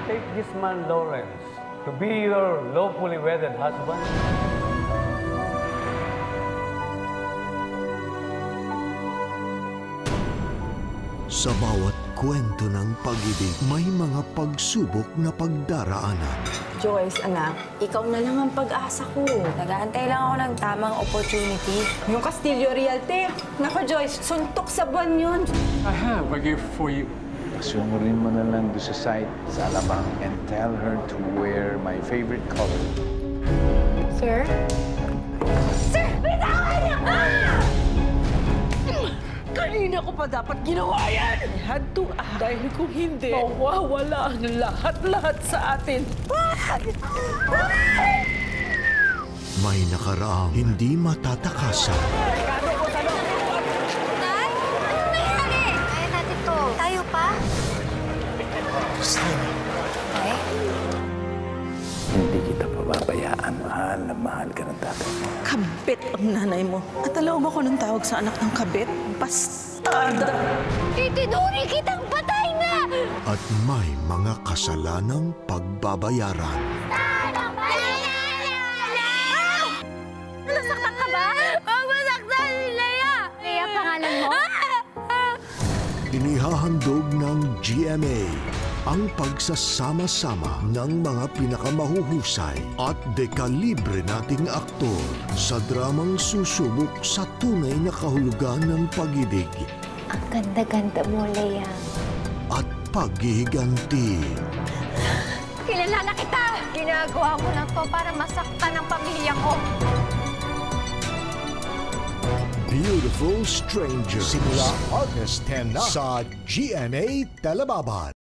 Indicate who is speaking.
Speaker 1: take this man, Lawrence, to be your lawfully wedded husband?
Speaker 2: Sa bawat kwento ng pag-ibig, may mga pagsubok na pagdaraanan.
Speaker 3: Joyce, anak, ikaw na lang ang pag-asa ko.
Speaker 4: Nag-aantay lang ako ng tamang opportunity.
Speaker 3: Yung Castillo Realty. Nako, Joyce, suntok sa buwan yun.
Speaker 5: I have a gift for you.
Speaker 6: Pasunurin mo na lang doon sa site sa Alabang and tell her to wear my favorite color.
Speaker 4: Sir? Sir, bitawan niyo!
Speaker 3: Kanina ko pa dapat ginawa yan! I had to dahil kung hindi, mawawala ang lahat-lahat sa atin.
Speaker 2: May nakaraang hindi matatakasan.
Speaker 4: Dad? Ano nangyari? Kaya natin to. Tayo pa? Okay?
Speaker 6: Hindi kita pababayaan. Mahal na mahal ka ng tatay mo.
Speaker 3: Kabit ang nanay mo. At alam mo ko ng tawag sa anak ng kabit? Bastarda!
Speaker 4: Itinuri kitang patay na!
Speaker 2: At may mga kasalanang pagbabayaran.
Speaker 4: Nasaktan ka ba? Masaktan si Leia! Leia, pangalan mo?
Speaker 2: Inihahandog ng GMA ang pagsasama-sama ng mga pinakamahuhusay at dekalibre nating aktor sa dramang susubok sa tunay na kahulugan ng pag-ibig
Speaker 4: Ang ganda-ganda mo, Leia.
Speaker 2: at paghihiganti.
Speaker 4: Kilala kita! Ginagawa mo lang to para masaktan ang pamilya ko.
Speaker 2: Beautiful Strangers. Simula August 10 na sa GMA Telebabad.